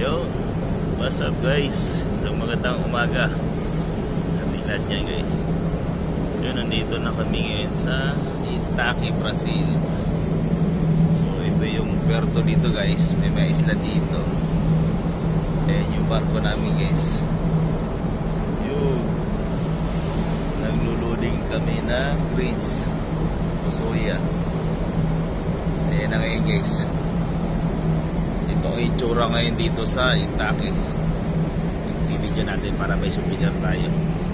Yo, what's up guys? Isang magandang umaga kami lahat yan guys. Yo, nandito na kami ngayon sa Itaqui, Brazil. So ito yung puerto dito guys. May mga isla dito. Ayan yung barko namin guys. Yo, nagluluding kami ng greens o soya. Ayan na ngayon guys. Ito ang itsura ngayon dito sa Itaqui. Bibidyo natin para may souvenir tayo.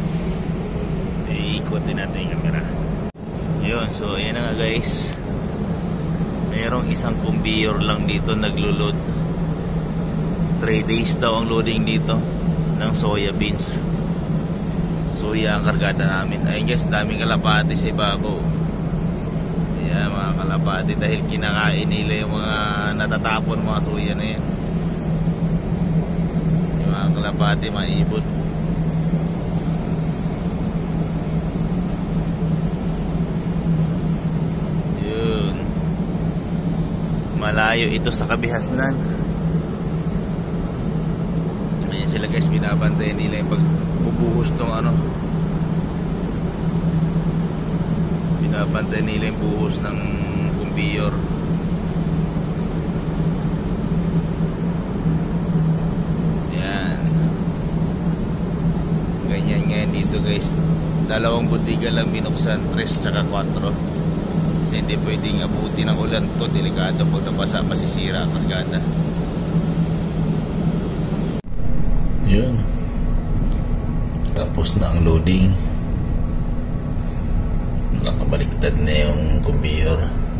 Iikot din natin yung camera. Yun, so ayan na nga guys. Mayroong isang conveyor lang dito naglulod. 3 days daw ang loading dito ng soya beans. Soya ang kargada namin. Ayun guys, daming kalapati sa ibabaw. Ayan mga kalapati, dahil kinakain nila yung mga natatapon mga soya na yan. Yung mga kalapati, mga ibon. Yun, malayo ito sa Kabihasnan. Ayan sila guys, binabantayan nila yung pagbubuhos ng ano, binabantayan nila yung buhos ng conveyor. Yan, ganyan ngayon dito guys. 2 budiga lang binuksan, 3 tsaka 4, kasi hindi pwedeng abuti ng ulan to. Delikado pag nabasa, masisira ang kargada. Yun, tapos na ang loading. Nakabaliktad na yung conveyor.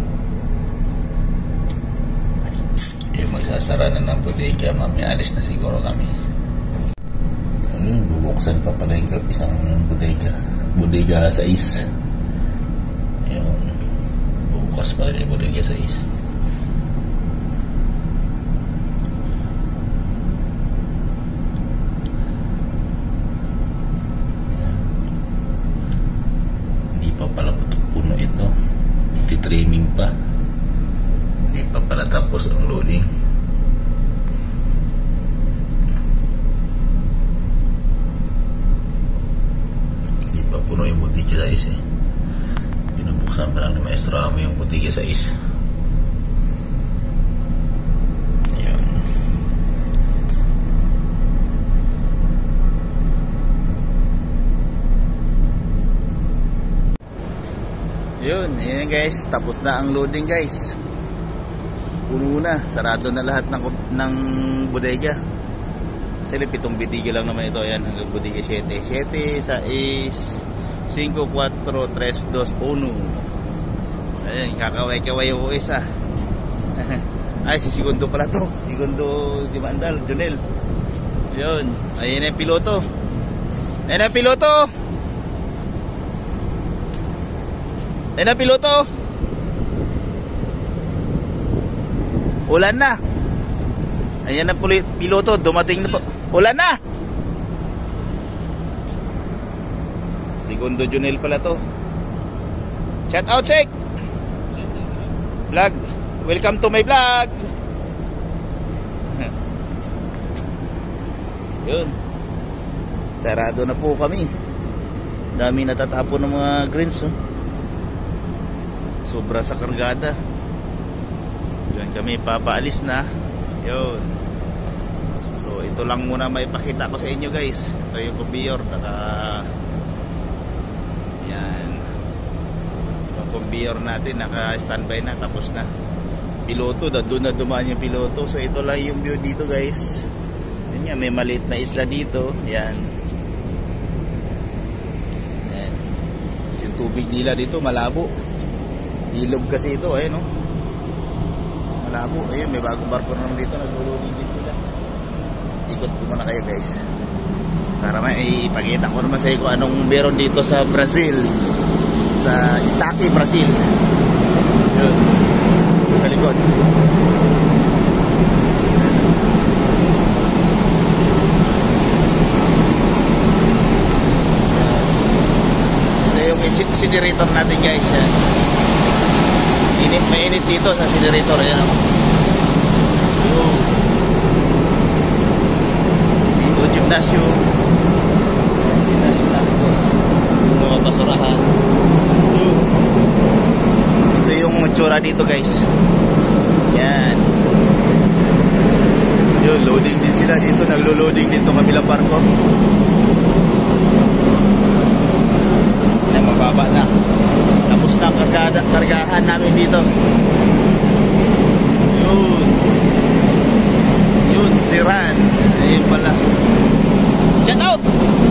Yung magsasara na ng bodega. Mamaya alis na siguro kami. Ayun, bubuksan pa pala yung isang bodega. Bodega 6. Ayun, bubukas pa yung bodega 6. Trimming pa, hindi pa pala tapos ang loading. Hindi pa puno yung bodega 6 eh. Binubuksan pa lang ni Maestro Amo yung bodega 6. Ayan. Yun, yun guys, tapos na ang loading guys. Puno na, sarado na lahat ng bodega. Kasi 7 bidiga lang naman ito. Ayan, hanggang bodega 7. 7, 6, 5, 4, 3, 2, 1. Ayan, kakaway-kaway yung isa. Ay, si Segundo pala to. Segundo Dimandal, Jonel. Yun, ayan yung piloto. Ayan ang piloto. Ayan na piloto. Ulan na. Ayan na piloto, dumating na po. Ulan na. Segundo Junel pala to. Shout out check vlog. Welcome to my vlog. Yun, sarado na po kami. Dami natatapon ng mga greens oh. Sobra sa kargada. Yun, kami papaalis na. Yun. So ito lang muna maipakita ko sa inyo guys. Ito yung conveyor. Yan, yung conveyor natin naka standby na, tapos na. Piloto, doon na dumaan yung piloto. So ito lang yung view dito guys. Yun yan, may maliit na isla dito. Yan. Yan. Yung tubig nila dito malabo. Ilog kasi ito, ayun no. Malabo, ayun, may bagong barko naman dito, naglulungin din sila. Ikot ko muna kayo guys, para may ipakita ko naman sa iyo kung anong meron dito sa Brazil, sa Itaqui, Brazil. Yun, sa likod. Ito yung incinerator natin guys. Mainit dito sa incinerator. Ayan. gimnasyo na mga basurahan. Ito yung matsura dito guys. Yan. Yun, loading din sila dito. Naglo-loading dito kabilang barko. Yan, mababa na. Tapos na ang kargahan namin dito. Yun. Yun, si Ran. Ayun pala. Shout out!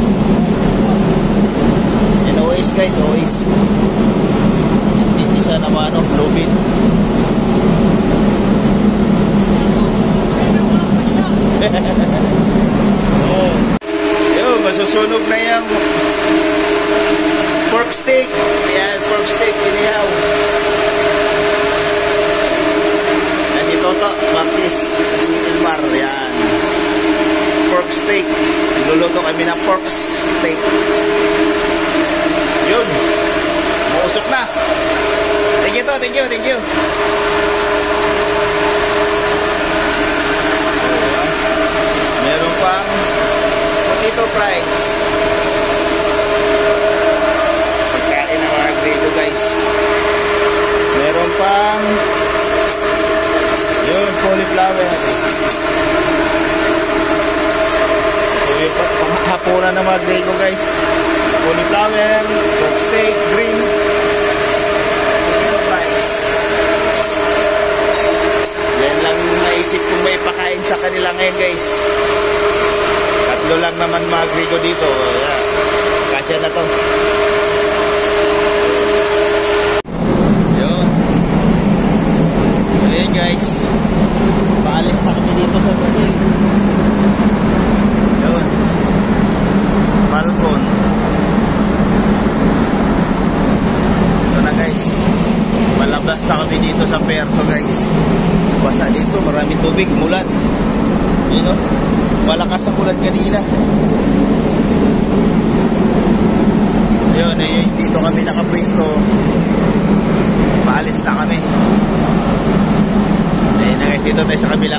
Yan, OS guys, OS. Hindi siya naman, lobin. Oh. Yo, masusunog na yung pork steak. Ayan, pork steak, inihaw. Yan si Toto, Martis, si Ilmar. Yan. Pork steak. Nagluluto kami ng pork steak. Yun. Mausok na. Thank you to, thank you, thank you. Meron pang potato fries. Pagkain ng mga grito guys. Meron pang yun, cauliflower. Ito yung panghapunan ng mga grito guys. Cauliflower, pork steak, green, potato fries. Yan lang naisip kong may pakain sa kanila ngayon guys. Tatlo lang naman mga grigo dito. Yeah. Kasya na to. Yun. Ayan guys. Paalis na kami dito sa Brazil. Yun. Falcon. Ito na guys. Malabas na kami dito sa Puerto guys. Basa dito, maraming tubig, mulan. You know, malakas ang ulan kanina. Ayun, dito kami nakapwesto. Paalis na kami. Ayun na guys, dito tayo sa kabila.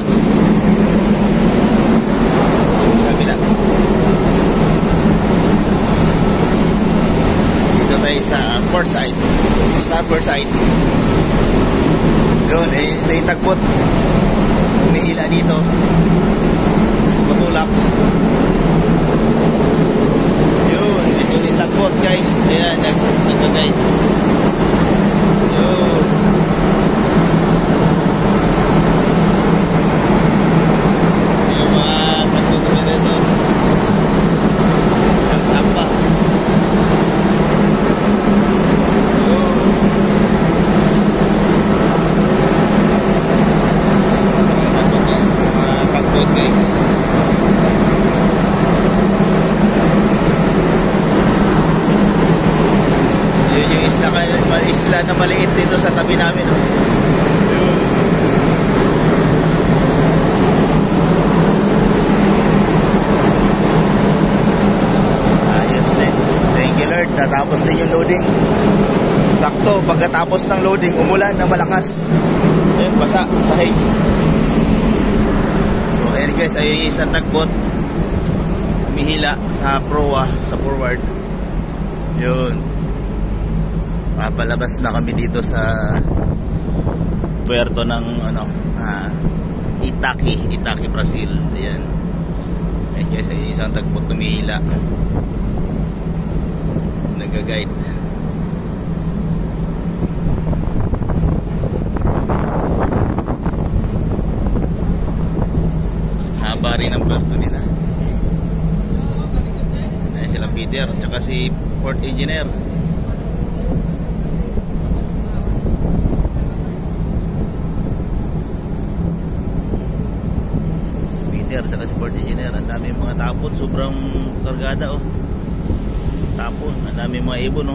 Sa kabila. Dito tayo sa port side. Starboard side. Yun, ito yung tagbot. Umihila dito. Matulak. Yun, ito yung tagbot guys. Ayan, nagkagay. Yun. Yung mga tagbot na dito. Isang samba. Guys. Yun yung isla na maliit dito sa tabi namin. Ayos din. Thank you Lord. Natapos din yung loading. Sakto, pagkatapos ng loading, umulan na malakas. Ayun, basa, sahig. Ayan guys, ay isang tagbot umihila sa proa, sa forward. Yun, papalabas na kami dito sa puerto ng Itaqui, Brazil. Ayan. Ayan guys, ay isang tagbot umihila, nag-guide. Bari ng puerto nila. Ayan sila Peter at saka si port engineer. Si Peter at saka si port engineer. Ang dami mga tapon, sobrang kargada oh. Tapon, ang dami mga ibon oh.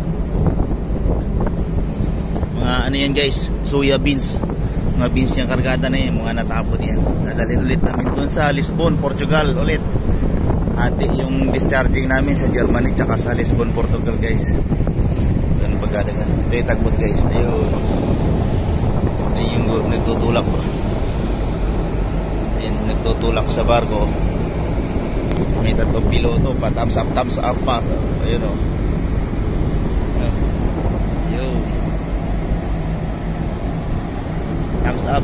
Mga ano yan guys, soya beans. Mga beans yung kargada na yan, mga natapon yan. Dadalhin ulit namin doon sa Lisbon, Portugal ulit. Ati yung discharging namin sa Germany tsaka sa Lisbon, Portugal guys. Doon pagkadagan. Ito yung tagbot guys. Ayun. Ayun yung nagtutulak. Ayun, nagtutulak sa barko. May tatlong piloto pa, thumbs up pa. Ayun o. Yun. Thumbs up.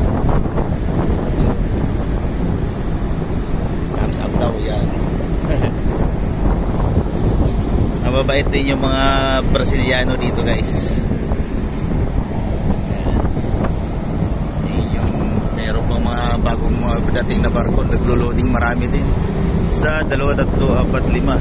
Thumbs up daw, yan. Mababait din yung mga Brasiliano dito guys. Yung meron pang mga bagong mga dating na barko, naglo-loading, marami din. Sa 2, 3, 4, 5,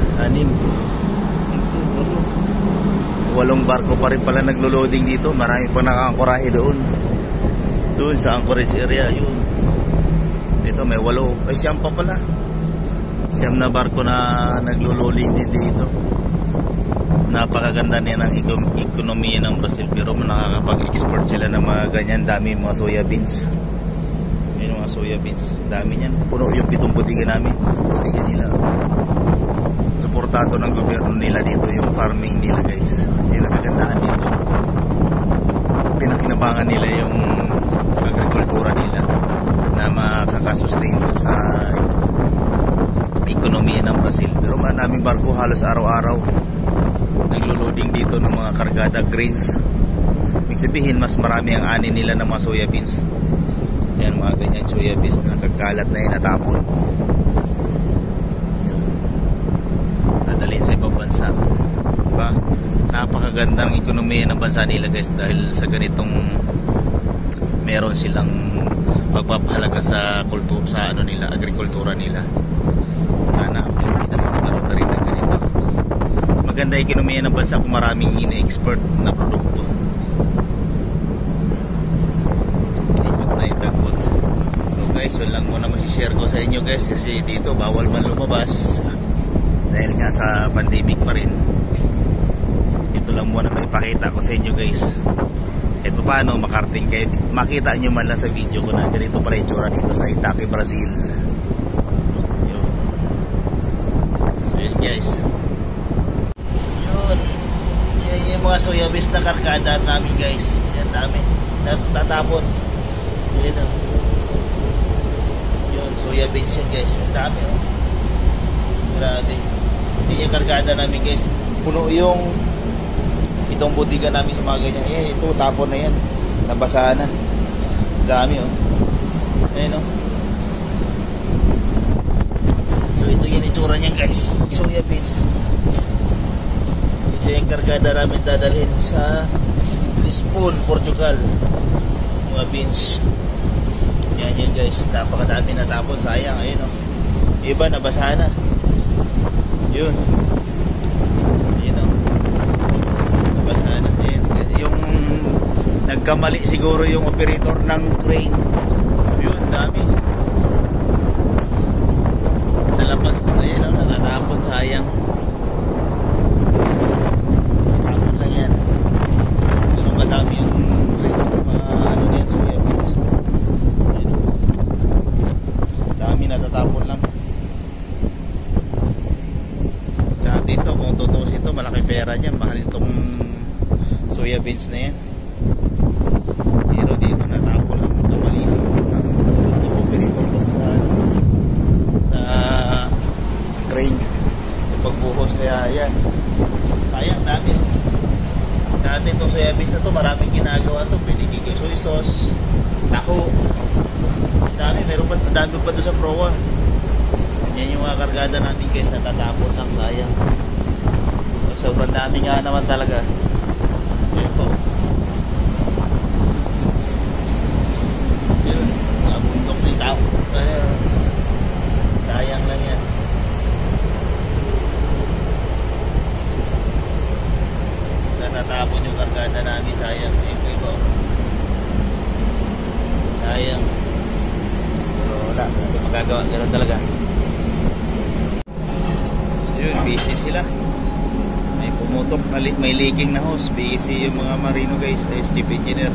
6, 8 barko pa rin pala naglo-loading dito. Marami pa nakaangkorahe doon sa Anchorage area. Yun, dito may 8, ay 9 pa pala, 9 na barko na naglo-loading din dito. Napakaganda niya ng ekonomiya ng Brazil, pero nakakapag-export sila ng mga ganyan. Dami mga soya beans. Ayun mga soya beans, dami niyan. Puno yung 7 butika namin, butika nila. Suportado ng gobyerno nila dito yung farming nila guys. Yung nakagandahan dito, pinakinabangan nila yung agrikultura nila na makakasustain sa ekonomiya ng Brazil. Pero maraming barko halos araw-araw naglo-loading dito ng mga kargada grains. Ibig sabihin mas marami ang ani nila ng mga soya beans. Yan, mga ganyan soya beans na nagkakalat na yun, natapon, dadalhin sa ibang bansa, diba? Napakaganda ng ekonomiya ng bansa nila guys, dahil sa ganitong meron silang pagpapahalaga sa kultura, sa ano nila, agrikultura nila. Sana ang Pilipinas magkaroon na rin ng ganito. Maganda ekonomiya ng bansa kung maraming ine-export na produkto. Ikot na itagpot. So guys, yun lang muna masishare ko sa inyo guys, kasi dito bawal man lumabas dahil nga sa pandemic pa rin. Ito lang muna may pakita ko sa inyo guys, kahit pa paano makarating kayo, makita nyo man lang sa video ko na ganito pala itsura dito sa Itaque, Brazil. Yun. So yun guys, yung mga soya beans na kargada namin guys. Yan, dami tatapon. Yan o. Yun, soya beans yan guys. Ang dami o. Grabe. Hindi yung kargada namin guys. Puno yung itong butika namin sa mga ganyan. Eh, ito tapon na yan, nabasa na. Dami o. Ayan o. So ito yung itsura niyan guys, soya beans. Ito yung kargada namin dadalhin sa Lisbon, Portugal, mga beans. Yan yan guys, napakadami na tapon, sayang. Ayun o, iba nabasa na. Yun, ayun o, nabasa na. Ayun. Yung nagkamali siguro yung operator ng crane. Yun, dami sa lapag. Ayun o, natatapon, sayang. Madami yung trains ng mga ano yan, soya beans. Dami natatapon lang. Tsaka dito kung tutusin ito, malaki pera niya, mahal itong soya beans na yan. Pero dito natapon lang, magkamalisip yung operator doon sa train yung pagbuhos. Kaya yan, sayang, dami. Dati itong soya beans na ito, maraming ginagawa ito. Pwede gigay soy sauce, taho. Dami, meron pa, dami pa doon sa proa. Yan yung mga kargada natin guys, natatapon lang, sayang. Sobrang dami nga naman talaga. Yun po. Yun, nabundok na yung tao. Sayang lang yan. Natapon yung kargada namin, sayang. Iba. Sayang. Pero wala, hindi magagawa, ganoon talaga. So yun, busy sila. May pumutok, may leaking na hose. Busy yung mga marino guys, as chief engineer.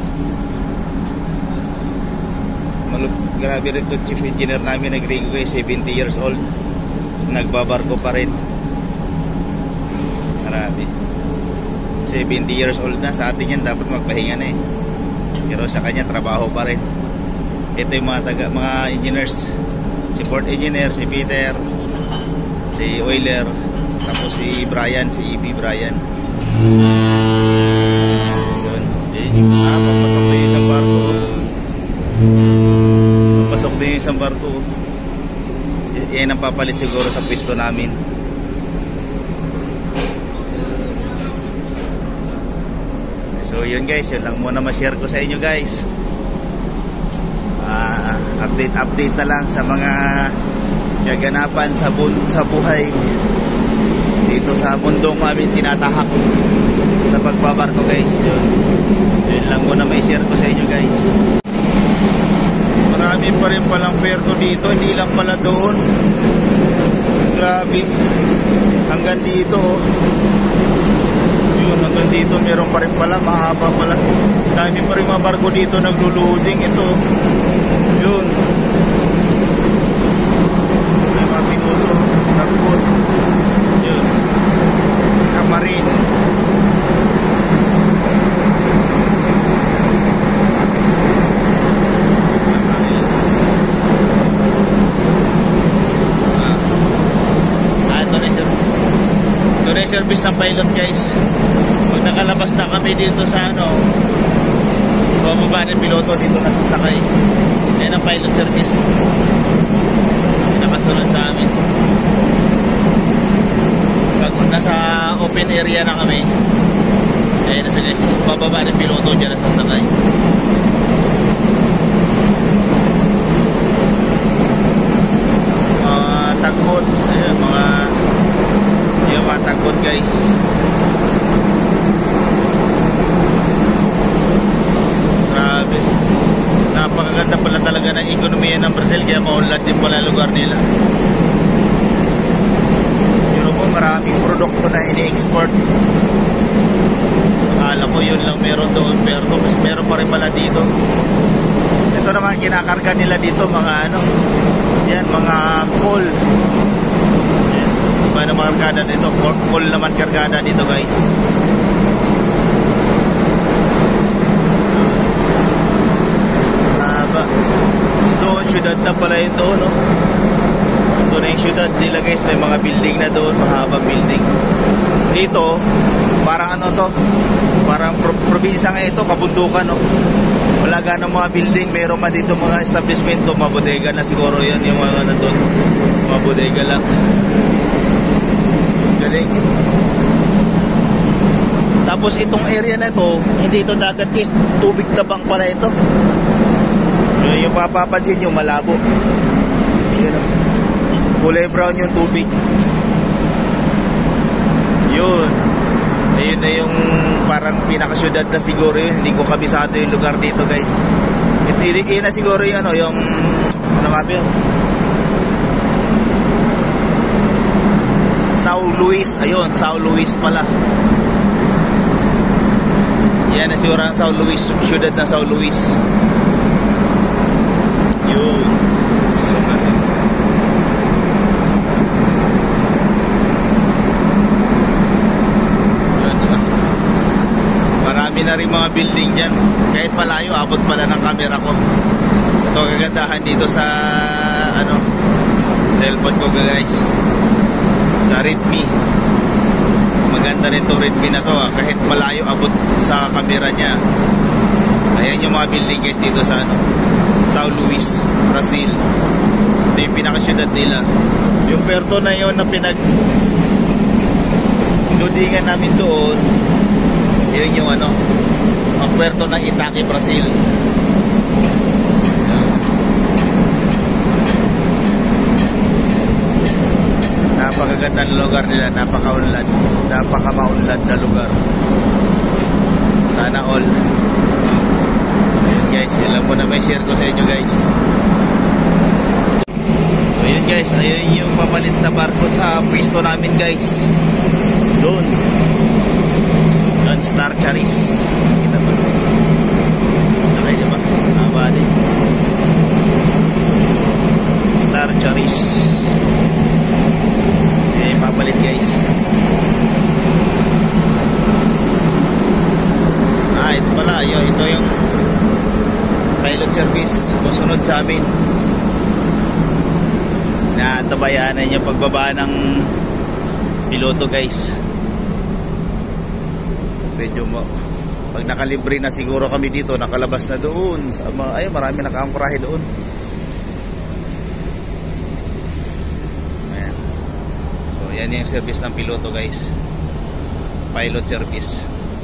Grabe rin ito, chief engineer namin, nag-ring guys, 70 years old. Nagbabarko pa rin. Grabe. 70 years old na. Sa atin yan dapat magpahinga na eh, pero sa kanya trabaho pa rin. Ito yung mga engineers, si port engineer, si Peter, si Oiler, tapos si Brian, si EB Brian. Yun. Papasok din yung isang barko. Papasok din yung isang barko. Yan ang papalit siguro sa pwesto namin. So yun guys, yun lang muna ma-share ko sa inyo guys. Update na lang sa mga kaganapan sa buhay dito sa mundong amin tinatahak sa pagbabarko guys. Yun lang muna may share ko sa inyo guys. Marami pa rin palang perto dito, hindi lang pala doon. Grabe, hanggang dito yun, hanggang dito meron pa rin pala, mahaba pala. Dami pa rin mga barko dito nagluluding. Ito yun, may mga pinuto, tagpon, yun, kamarin. Ito na yung service ng pilot guys. Pag nakalabas na kami dito sa bababa ng piloto, dito na sasakay. Ayan ang pilot service, nakasunod sa amin. Pag nasa open area na kami, ayan na guys, bababa ng piloto, dyan na sasakay. Tagbot, ayan, yung mga tagbot guys. Grabe, napakaganda pala talaga ng ekonomiya ng Brazil, kaya maunlad din pala lugar nila. Yun po, maraming produkto na ini-export. Akala ko yun lang meron doon, pero meron pa rin pala dito. Ito naman kinakarga nila dito, mga yan, mga coal. Yan, iba na mga kargada dito, coal naman kargada dito guys. Doon, syudad na pala ito, no? Doon na yung syudad nila guys, may mga building na doon, mahabang building. Dito, parang parang probinsya nga ito, kabundukan, no? Wala ganang mga building, meron man dito mga establishment, mga bodega na siguro yan, yung mga nandun, mga bodega lang. Galing. Tapos itong area na ito, hindi ito dagat guys, tubig tabang pala ito. Yung papapansin nyo, malabo. Yun, kulay brown yung tubig. Yun, ayun na yung parang pinakasyudad na siguro yun. Hindi ko kabisado yung lugar dito guys. Yun na siguro yung yung yun, São Luís. Ayun, São Luís pala. Yan na siguro ang São Luís, syudad na São Luís. Yun. Marami na rin mga building dyan. Kahit palayo, abot pala ng camera ko. Ito kagandahan dito sa cellphone ko guys, sa Redmi. Maganda rin itong Redmi na to, kahit malayo abot sa camera nya. Ayan yung mga building guys dito sa São Luís, Brazil. Ito yung pinakasyudad nila. Yung perto na yun na pinag-loadingan namin doon, yun yung ang puerto ng Itaqui, Brazil. Napakaganda ng lugar nila, napakamaunlad na lugar. Sana all. So yun guys, yun lang po na may share ko sa inyo guys. So yun guys, ayun yung papalit na barko sa pwesto namin guys. Doon Star Charis. Kita ba? Nakay niya ba? Bali. Star Charis. Papalit guys. Ito pala, ito yung pilot service, susunod sa amin na inaantabayanan yung pagbaba ng piloto guys. Medyo pag nakalibre na siguro kami dito, nakalabas na doon sa ay marami nakaangkorahe doon. Ayan. So yan yung service ng piloto guys, pilot service.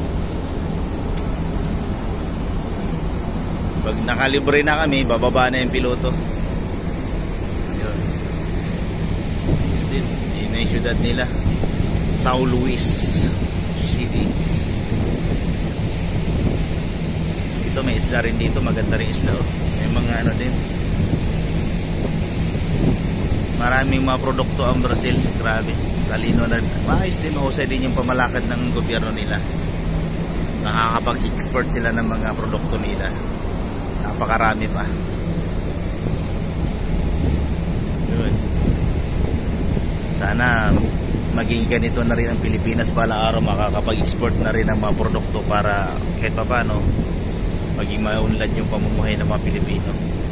Pag nakalibre na kami, bababa na yung piloto. Ayun. Still, yun na yung syudad nila, Sao Luis City. Ito may isla rin dito, maganda rin isla oh. May mga ano din, maraming mga produkto ang Brazil. Grabe, talino na, maayos din, mahusay din yung pamalakad ng gobyerno nila. Nakakapag-export sila ng mga produkto nila, napakarami pa. Good. Sana maging ganito na rin ang Pilipinas, balang araw makakapag-export na rin ng mga produkto para kahit pa paano maging maunlad yung pamumuhay ng mga Pilipino.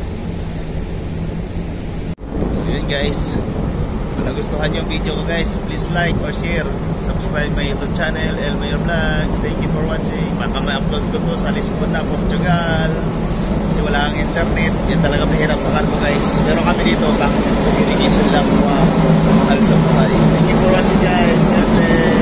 So yun guys, kung nagustuhan yung video ko guys, please like or share, subscribe my YouTube channel, El Mayor Vlogs. Thank you for watching. Baka may upload ko to sa Lisbon, Portugal, kasi wala ang internet, yun talaga mahirap sa kanto guys. Pero kami dito, back communication lang sa mga mahal sa buhay. Thank you for watching guys.